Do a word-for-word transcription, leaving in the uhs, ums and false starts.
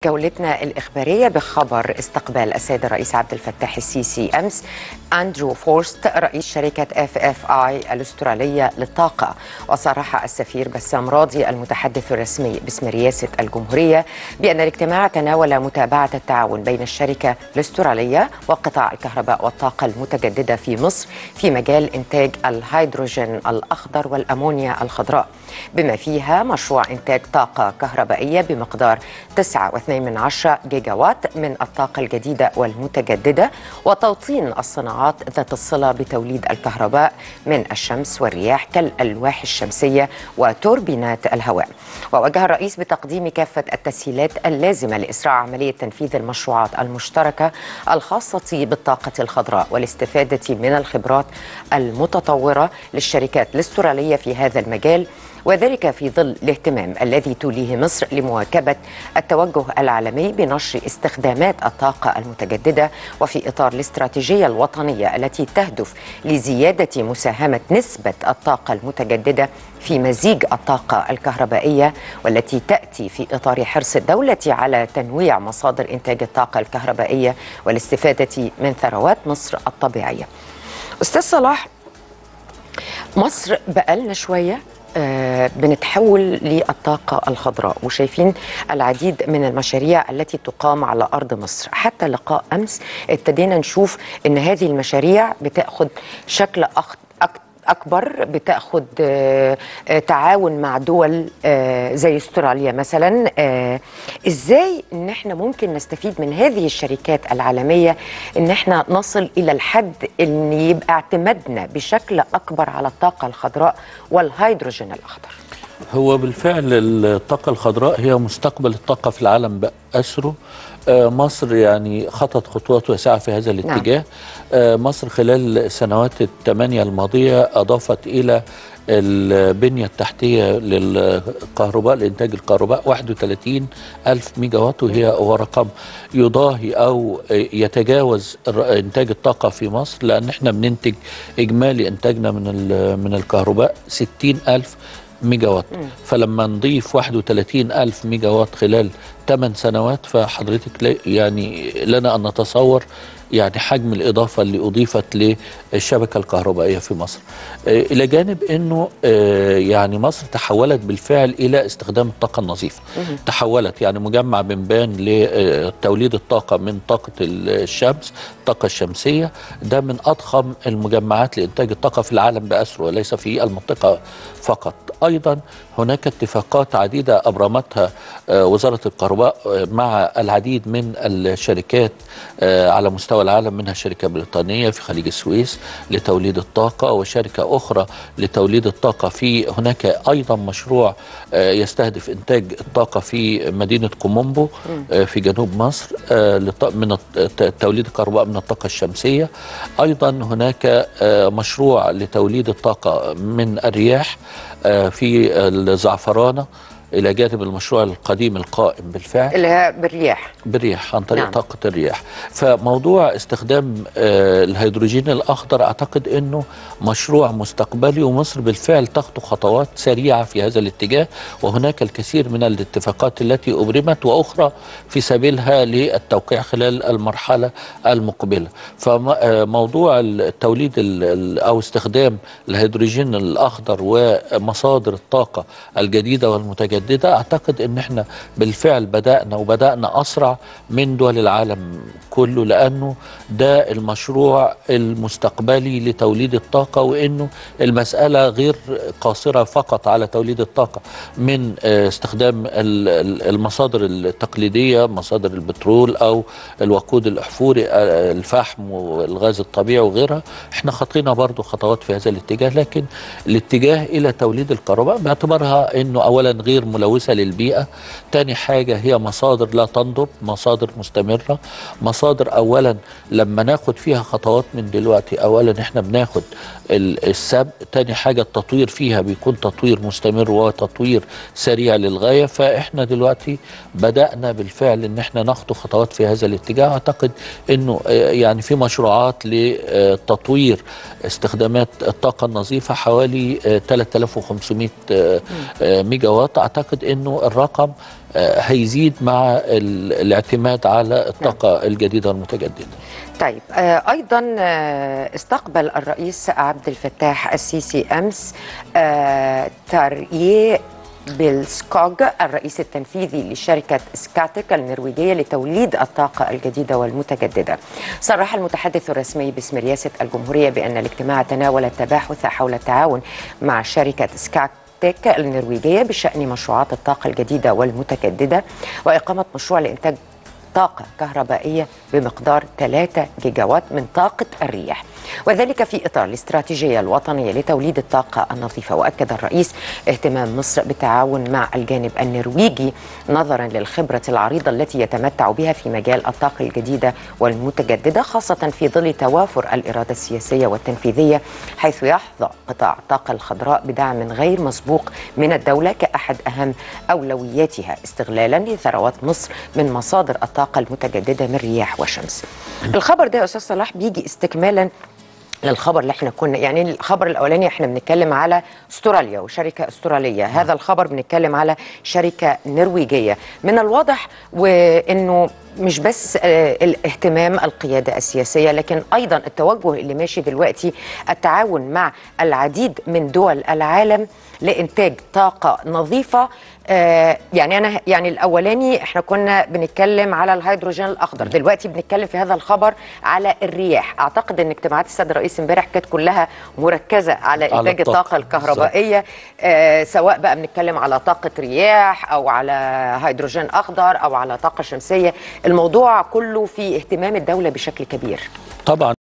جولتنا الإخبارية بخبر استقبال السيد الرئيس عبد الفتاح السيسي أمس أندرو فورست رئيس شركة اف اف اي الأسترالية للطاقة. وصرح السفير بسام راضي المتحدث الرسمي باسم رئاسة الجمهورية بأن الاجتماع تناول متابعة التعاون بين الشركة الأسترالية وقطاع الكهرباء والطاقة المتجددة في مصر في مجال إنتاج الهيدروجين الأخضر والأمونيا الخضراء، بما فيها مشروع إنتاج طاقة كهربائية بمقدار تسعة فاصلة اثنين من عشرة جيجا وات من الطاقة الجديدة والمتجددة، وتوطين الصناعات ذات الصلة بتوليد الكهرباء من الشمس والرياح كالألواح الشمسية وتوربينات الهواء. ووجه الرئيس بتقديم كافة التسهيلات اللازمة لإسراع عملية تنفيذ المشروعات المشتركة الخاصة بالطاقة الخضراء والاستفادة من الخبرات المتطورة للشركات الأسترالية في هذا المجال، وذلك في ظل الاهتمام الذي توليه مصر لمواكبة التوجه العالمي بنشر استخدامات الطاقة المتجددة وفي إطار الاستراتيجية الوطنية التي تهدف لزيادة مساهمة نسبة الطاقة المتجددة في مزيج الطاقة الكهربائية، والتي تأتي في إطار حرص الدولة على تنويع مصادر إنتاج الطاقة الكهربائية والاستفادة من ثروات مصر الطبيعية. أستاذ صلاح، مصر بقالنا شوية آه بنتحول للطاقة الخضراء وشايفين العديد من المشاريع التي تقام على أرض مصر. حتى لقاء أمس ابتدينا نشوف أن هذه المشاريع بتأخذ شكل أخ... أك... أكبر، بتأخذ آه آه تعاون مع دول آه زي استراليا مثلا. آه إزاي إن احنا ممكن نستفيد من هذه الشركات العالمية إن احنا نصل إلى الحد إن يبقى اعتمادنا بشكل أكبر على الطاقة الخضراء والهيدروجين الأخضر؟ هو بالفعل الطاقة الخضراء هي مستقبل الطاقة في العالم بأسره. مصر يعني خطت خطوات واسعة في هذا الاتجاه. نعم. مصر خلال السنوات الثمانية الماضية أضافت إلى البنية التحتية للكهرباء لإنتاج الكهرباء واحد وثلاثين ألف ميجا وات، وهي هو رقم يضاهي أو يتجاوز إنتاج الطاقة في مصر، لأن احنا بننتج إجمالي إنتاجنا من من الكهرباء ستين ألف ميجا وات. فلما نضيف واحد وثلاثين ألف ميجا وات خلال ثمان سنوات، فحضرتك يعني لنا أن نتصور يعني حجم الإضافة اللي أضيفت للشبكة الكهربائية في مصر. إلى جانب أنه يعني مصر تحولت بالفعل إلى استخدام الطاقة النظيفة. تحولت يعني مجمع بنبان لتوليد الطاقة من طاقة الشمس، الطاقة الشمسية، ده من أضخم المجمعات لإنتاج الطاقة في العالم بأسره وليس في المنطقة فقط. أيضا هناك اتفاقات عديدة أبرمتها وزارة الكهرباء مع العديد من الشركات على مستوى العالم، منها شركة بريطانية في خليج السويس لتوليد الطاقة، وشركة أخرى لتوليد الطاقة في هناك أيضا مشروع يستهدف إنتاج الطاقة في مدينة كومومبو في جنوب مصر من توليد الكهرباء من الطاقة الشمسية. أيضا هناك مشروع لتوليد الطاقة من الرياح في الزعفرانة، إلى جانب المشروع القديم القائم بالفعل اللي هي بالرياح بالرياح عن طريق نعم. طاقة الرياح. فموضوع استخدام آه الهيدروجين الأخضر أعتقد أنه مشروع مستقبلي، ومصر بالفعل تخطو خطوات سريعة في هذا الاتجاه، وهناك الكثير من الاتفاقات التي أبرمت وأخرى في سبيلها للتوقيع خلال المرحلة المقبلة. فموضوع التوليد أو استخدام الهيدروجين الأخضر ومصادر الطاقة الجديدة والمتجددة، أعتقد أن احنا بالفعل بدأنا وبدأنا أسرع من دول العالم كله، لأنه ده المشروع المستقبلي لتوليد الطاقة، وأنه المسألة غير قاصرة فقط على توليد الطاقة من استخدام المصادر التقليدية، مصادر البترول أو الوقود الأحفوري، الفحم والغاز الطبيعي وغيرها. احنا خطينا برضو خطوات في هذا الاتجاه، لكن الاتجاه إلى توليد الكهرباء باعتبارها أنه أولا غير ملوثة للبيئة، تاني حاجة هي مصادر لا تنضب، مصادر مستمرة، مصادر أولا لما ناخد فيها خطوات من دلوقتي أولا احنا بناخد السبق، تاني حاجة التطوير فيها بيكون تطوير مستمر وتطوير سريع للغاية. فاحنا دلوقتي بدأنا بالفعل ان احنا نخطو خطوات في هذا الاتجاه. اعتقد انه يعني في مشروعات لتطوير استخدامات الطاقة النظيفة حوالي ثلاثة آلاف وخمسمائة ميجا وات. اعتقد اعتقد انه الرقم هيزيد مع الاعتماد على الطاقه نعم. الجديده والمتجدده. طيب آه ايضا آه استقبل الرئيس عبد الفتاح السيسي امس آه تاريه بيلسكوغ الرئيس التنفيذي لشركة سكاتك النرويجية لتوليد الطاقة الجديدة والمتجددة. صرح المتحدث الرسمي باسم رئاسة الجمهورية بأن الاجتماع تناول التباحث حول التعاون مع شركة سكاتك النرويجية بشأن مشروعات الطاقة الجديدة والمتجددة وإقامة مشروع لإنتاج طاقة كهربائية بمقدار ثلاثة جيجا وات من طاقة الرياح، وذلك في إطار الاستراتيجية الوطنية لتوليد الطاقة النظيفة. وأكد الرئيس اهتمام مصر بالتعاون مع الجانب النرويجي نظرا للخبرة العريضة التي يتمتع بها في مجال الطاقة الجديدة والمتجددة، خاصة في ظل توافر الإرادة السياسية والتنفيذية، حيث يحظى قطاع الطاقة الخضراء بدعم غير مسبوق من الدولة كأحد أهم أولوياتها استغلالا لثروات مصر من مصادر الطاقة المتجددة من رياح وشمس. الخبر ده يا أستاذ صلاح بيجي استكمالا للخبر اللي احنا كنا يعني الخبر الاولاني احنا بنتكلم على استراليا وشركه استراليه، هذا الخبر بنتكلم على شركه نرويجيه. من الواضح وانه مش بس الاهتمام القياده السياسيه لكن ايضا التوجه اللي ماشي دلوقتي التعاون مع العديد من دول العالم لإنتاج طاقة نظيفة. آه يعني أنا يعني الأولاني إحنا كنا بنتكلم على الهيدروجين الأخضر، دلوقتي بنتكلم في هذا الخبر على الرياح. أعتقد أن اجتماعات السيد الرئيس امبارح كانت كلها مركزة على إنتاج الطاقة الكهربائية، آه سواء بقى بنتكلم على طاقة رياح أو على هيدروجين أخضر أو على طاقة شمسية. الموضوع كله في اهتمام الدولة بشكل كبير. طبعا